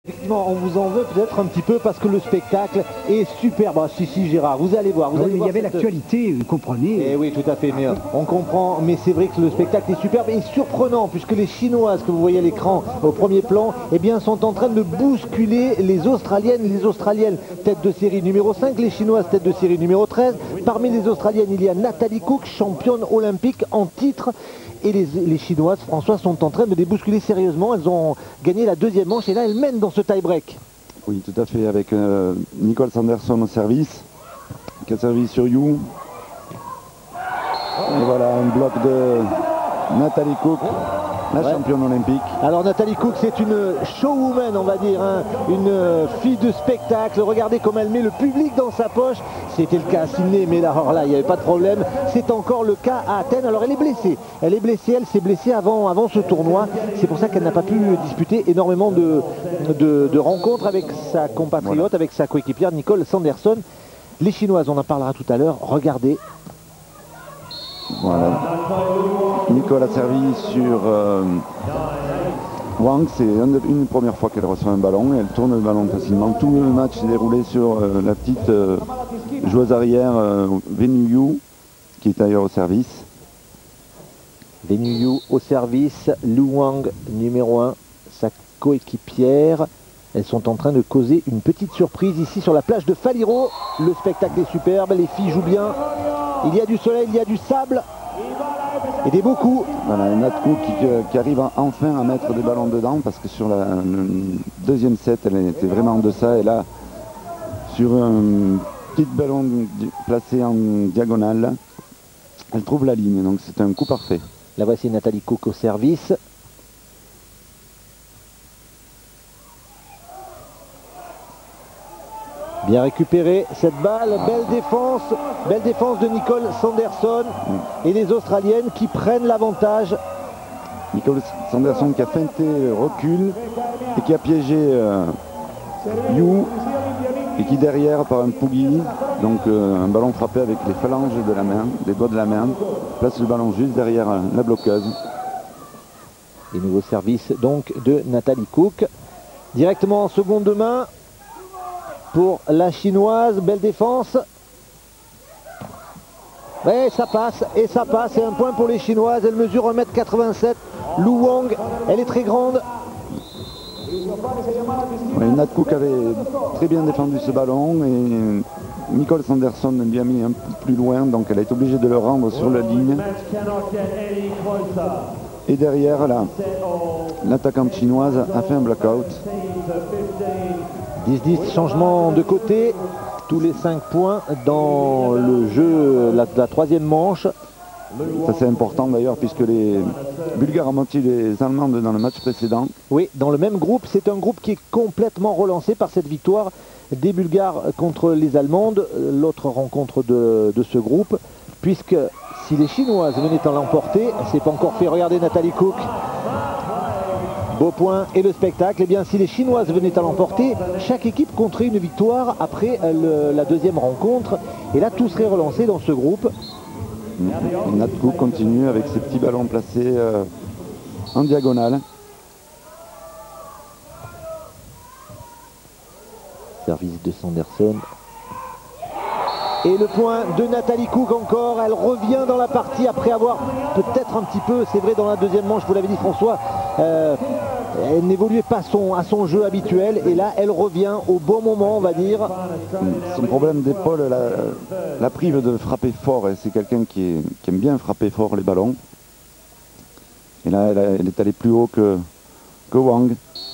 Effectivement, on vous en veut peut-être un petit peu parce que le spectacle est superbe. Ah, si Gérard, vous allez voir. Il y avait l'actualité, vous comprenez. Eh oui, tout à fait, mais on comprend, mais c'est vrai que le spectacle est superbe et surprenant puisque les Chinoises que vous voyez à l'écran au premier plan, eh bien, sont en train de bousculer les Australiennes. Les Australiennes, tête de série numéro 5, les Chinoises, tête de série numéro 13. Parmi les Australiennes, il y a Natalie Cook, championne olympique en titre. Et les Chinoises, François, sont en train de les bousculer sérieusement. Elles ont gagné la deuxième manche et là, elles mènent dans ce tie-break. Oui, tout à fait, avec Nicole Sanderson au service, qui a servi sur You. Et voilà, un bloc de Natalie Cook, la championne olympique. Alors Natalie Cook, c'est une showwoman, on va dire, hein, une fille de spectacle. Regardez comme elle met le public dans sa poche. C'était le cas à Sydney, mais là, alors là, il n'y avait pas de problème. C'est encore le cas à Athènes. Alors elle est blessée. Elle s'est blessée avant ce tournoi. C'est pour ça qu'elle n'a pas pu disputer énormément de rencontres avec sa compatriote, avec sa coéquipière Nicole Sanderson. Les Chinoises, on en parlera tout à l'heure. Regardez. Voilà. Nicole a servi sur Wang, c'est une première fois qu'elle reçoit un ballon et elle tourne le ballon facilement. Tout le match s'est déroulé sur la petite joueuse arrière Venuyu, qui est ailleurs au service. Venuyu au service, Lu Wang numéro 1, sa coéquipière. Elles sont en train de causer une petite surprise ici sur la plage de Faliro. Le spectacle est superbe, les filles jouent bien. Il y a du soleil, il y a du sable et des beaux coups. Voilà, Nat Cook qui arrive enfin à mettre des ballons dedans parce que sur le deuxième set, elle était vraiment en deçà. Et là, sur un petit ballon placé en diagonale, elle trouve la ligne. Donc c'est un coup parfait. La voici Natalie Cook au service. Bien récupéré cette balle, belle défense de Nicole Sanderson et les Australiennes qui prennent l'avantage. Nicole Sanderson qui a feinté recul et qui a piégé You et qui derrière par un puggy, donc un ballon frappé avec les phalanges de la main, les doigts de la main, place le ballon juste derrière la bloqueuse. Et nouveau service donc de Natalie Cook, directement en seconde de main. Pour la Chinoise, belle défense. Ouais, ça passe, et un point pour les Chinoises. Elle mesure 1m87. Lu Wang, elle est très grande. Ouais, Nat Cook avait très bien défendu ce ballon et Nicole Sanderson lui a mis un peu plus loin, donc elle a été obligée de le rendre sur la ligne. Et derrière, là, l'attaquante chinoise a fait un blackout. 10-10, changement de côté, tous les 5 points dans le jeu, la troisième manche. Ça c'est important d'ailleurs puisque les Bulgares ont battu les Allemandes dans le match précédent. Oui, dans le même groupe, c'est un groupe qui est complètement relancé par cette victoire des Bulgares contre les Allemandes, l'autre rencontre de ce groupe, puisque si les Chinoises venaient à l'emporter, c'est pas encore fait, regardez Natalie Cook. Beau point et le spectacle, et bien si les Chinoises venaient à l'emporter, chaque équipe compterait une victoire après la deuxième rencontre. Et là, tout serait relancé dans ce groupe. Nat Cook continue avec ses petits ballons placés en diagonale. Service de Sanderson. Et le point de Natalie Cook encore, elle revient dans la partie après avoir peut-être un petit peu, c'est vrai dans la deuxième manche, vous l'avez dit François, elle n'évoluait pas à son jeu habituel et là elle revient au bon moment on va dire. Son problème d'épaule la prive de frapper fort et c'est quelqu'un qui aime bien frapper fort les ballons. Et là elle est allée plus haut que Wang.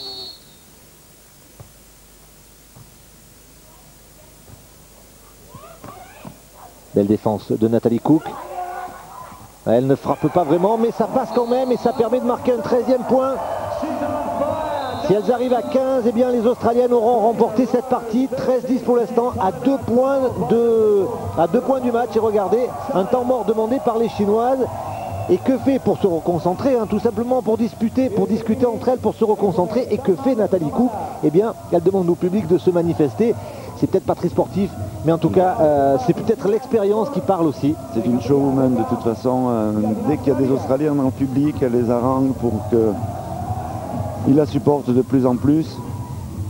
Belle défense de Natalie Cook. Elle ne frappe pas vraiment, mais ça passe quand même et ça permet de marquer un 13e point. Si elles arrivent à 15, eh bien les Australiennes auront remporté cette partie. 13-10 pour l'instant, à 2 points du match. Et regardez, un temps mort demandé par les Chinoises. Et que fait pour se reconcentrer, tout simplement pour discuter entre elles, pour se reconcentrer. Et que fait Natalie Cook? Eh bien, elle demande au public de se manifester. C'est peut-être pas très sportif, mais en tout cas, c'est peut-être l'expérience qui parle aussi. C'est une showwoman de toute façon. Dès qu'il y a des Australiens dans le public, elle les harangue pour qu'ils la supportent de plus en plus.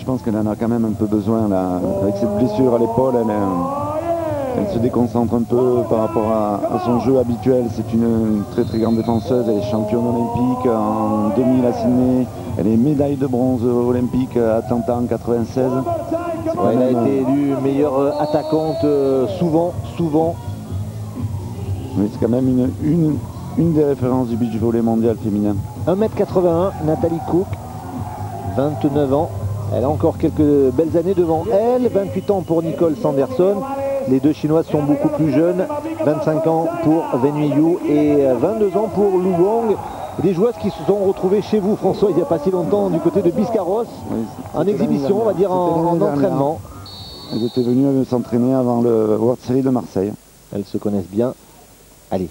je pense qu'elle en a quand même un peu besoin là. Avec cette blessure à l'épaule, elle se déconcentre un peu par rapport à son jeu habituel. C'est une très très grande défenseuse, elle est championne olympique en 2000 à Sydney, elle est médaille de bronze olympique à Atlanta en 96. Ouais, elle a été élue meilleure attaquante souvent. Oui, c'est quand même une des références du beach volley mondial féminin. 1m81, Natalie Cook, 29 ans. Elle a encore quelques belles années devant elle. 28 ans pour Nicole Sanderson. Les deux Chinoises sont beaucoup plus jeunes. 25 ans pour Wen Yu et 22 ans pour Lu Wang. Des joueuses qui se sont retrouvées chez vous, François, il n'y a pas si longtemps, du côté de Biscarrosse, oui, en exhibition, on va dire en entraînement. Elles étaient venues s'entraîner avant le World Series de Marseille. Elles se connaissent bien. Allez.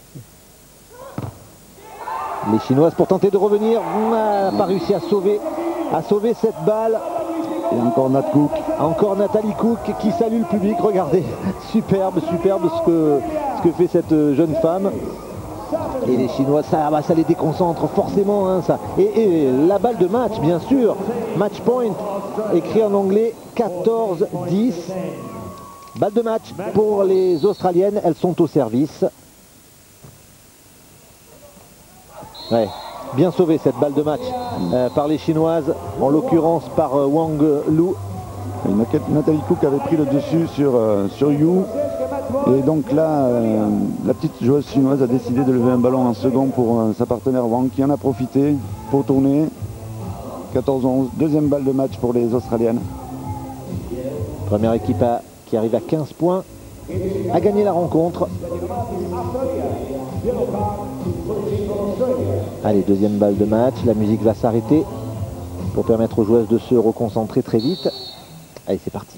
Les Chinoises pour tenter de revenir, n'a pas réussi à sauver cette balle. Et encore Nat Cook. Encore Nathalie Cook qui salue le public. Regardez, superbe ce que fait cette jeune femme. Et les Chinois, ça les déconcentre forcément. Hein, ça. Et la balle de match, bien sûr. Match point, écrit en anglais, 14-10. Balle de match pour les Australiennes. Elles sont au service. Ouais, bien sauvé cette balle de match par les Chinoises, en l'occurrence par Wang Lu. Nathalie Cook avait pris le dessus sur Yu. Et donc là, la petite joueuse chinoise a décidé de lever un ballon en second pour sa partenaire Wang, qui en a profité pour tourner. 14-11, deuxième balle de match pour les Australiennes. Première équipe qui arrive à 15 points, a gagné la rencontre. Allez, deuxième balle de match, la musique va s'arrêter pour permettre aux joueuses de se reconcentrer très vite. Allez, c'est parti.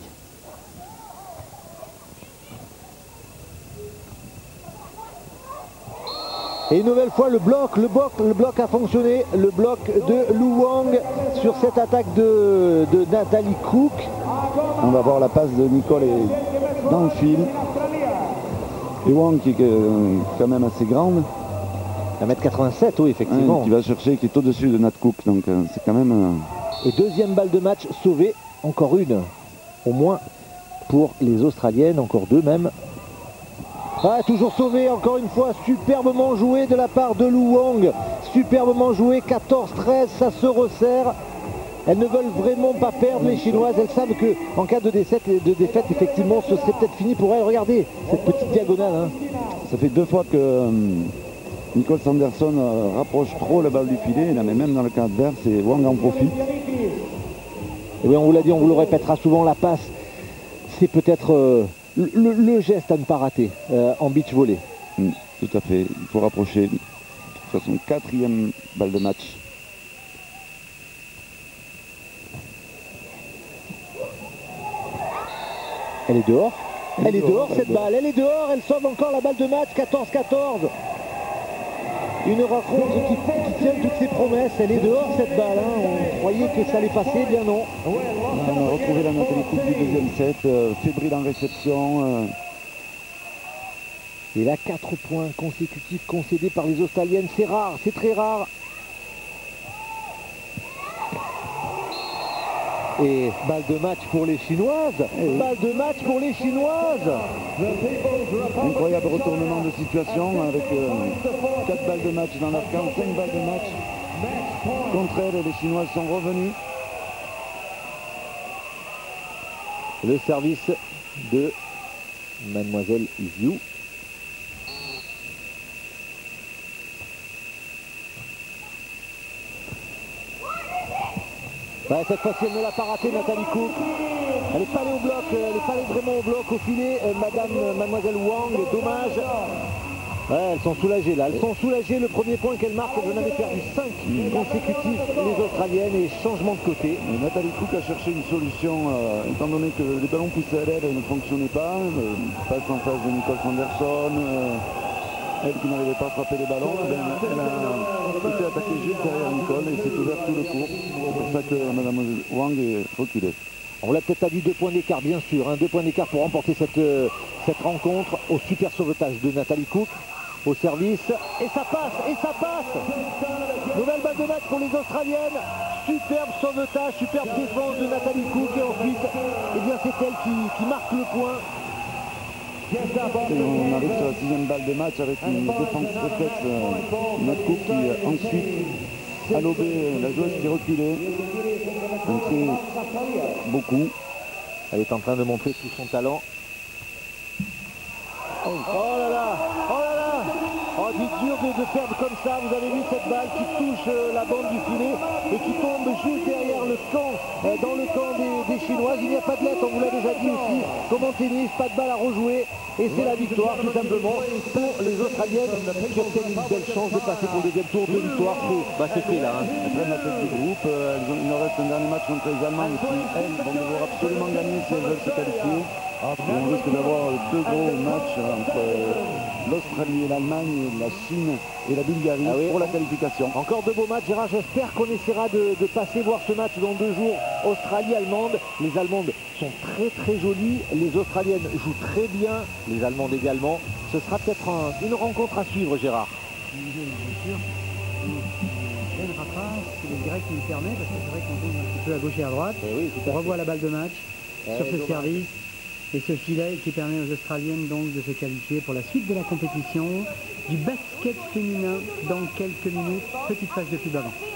Et une nouvelle fois, le bloc a fonctionné. Le bloc de Lu Wang sur cette attaque de Nathalie Cook. On va voir la passe de Nicole dans le fil. Et Wang qui est quand même assez grande. 1m87, oui, effectivement. Qui va chercher, qui est au-dessus de Nat Cook. Donc c'est quand même... Et deuxième balle de match sauvée. Encore une, au moins, pour les Australiennes. Encore deux même. Ah, toujours sauvé, encore une fois, superbement joué de la part de Lu Wang. Superbement joué, 14-13, ça se resserre. Elles ne veulent vraiment pas perdre, les Chinoises. Elles savent qu'en cas de défaite, effectivement, ce serait peut-être fini pour elles. Regardez cette petite diagonale. Hein. Ça fait deux fois que Nicole Sanderson rapproche trop la balle du filet. Il en met même dans le camp adverse et Wang en profite. Et oui, on vous l'a dit, on vous le répétera souvent, la passe, c'est peut-être le geste à ne pas rater en beach volley. Tout à fait, il faut rapprocher. De toute façon, quatrième balle de match. Elle est dehors. Elle est dehors cette balle. Elle est dehors. Elle sauve encore la balle de match. 14-14. Une rencontre qui tient toutes ses promesses. Elle est dehors cette balle. Hein. On croyait que ça allait passer. Bien non. On a retrouvé la Nathalie Cook du deuxième set. Fébrile en réception. Et là, 4 points consécutifs concédés par les Australiennes. C'est rare. C'est très rare. Et balle de match pour les Chinoises. Balle de match pour les Chinoises. Incroyable retournement de situation avec 4 balles de match dans leur camp, 5 balles de match contre elles. Les Chinoises sont revenues. Le service de Mademoiselle Zhu. Ouais, cette fois-ci, elle ne l'a pas raté, Nathalie Cook. Elle n'est pas allée au bloc, elle n'est pas allée vraiment au bloc, au filet. Mademoiselle Wang, dommage. Ouais, elles sont soulagées là. Elles sont soulagées. Le premier point qu'elles marquent, elles en avaient perdu 5 consécutifs, les Australiennes, et changement de côté. Et Nathalie Cook a cherché une solution, étant donné que les ballons poussés à l'aile ne fonctionnaient pas. Passe en face de Nicole Sanderson. Elle qui n'arrivait pas à frapper les ballons, elle a été attaquée juste derrière Nicole et s'est ouvert tout le cours. C'est pour ça que Mme Wang est reculée. On l'a peut-être pas dit, 2 points d'écart bien sûr, hein, 2 points d'écart pour remporter cette rencontre. Au super sauvetage de Nathalie Cook, au service, et ça passe, et ça passe. Nouvelle balle de match pour les Australiennes. superbe sauvetage, superbe défense de Nathalie Cook et ensuite, eh bien c'est elle qui marque le point. Et on arrive sur la 6e balle de match avec une défense réflexe, Nat Cook qui ensuite a lobé la joueuse qui reculait. Donc c'est beaucoup. Elle est en train de montrer tout son talent. Oh là là, oh là là, oh, c'est dur de perdre comme ça. Vous avez vu cette balle qui touche la bande du filet et qui tombe juste derrière le camp, dans le camp des Chinoises. Il n'y a pas de net, on vous l'a déjà dit aussi, comme en tennis, pas de balle à rejouer. Et c'est la victoire tout simplement pour les Australiennes qui obtiennent une belle chance de passer pour le deuxième tour de victoire. C'est fait là. Elles prennent la tête du groupe. Il leur reste un dernier match contre les Allemands qui, elles, vont devoir absolument gagner si elles veulent se qualifier. Et on risque d'avoir deux gros matchs entre l'Australie et l'Allemagne, la Chine et la Bulgarie pour la qualification. Encore de beaux matchs, Gérard. J'espère qu'on essaiera de passer voir ce match dans 2 jours. Australie-Allemande. Les Allemandes sont très très jolies. Les Australiennes jouent très bien. Les Allemandes également. Ce sera peut-être une rencontre à suivre, Gérard. Bien sûr. On ne gênera pas, c'est le direct qui nous permet, parce que c'est vrai qu'on tourne un petit peu à gauche et à droite. On revoit la balle de match sur ce service. Et ce filet qui permet aux Australiennes donc de se qualifier pour la suite de la compétition du basket féminin dans quelques minutes. Petite phase de pub avant.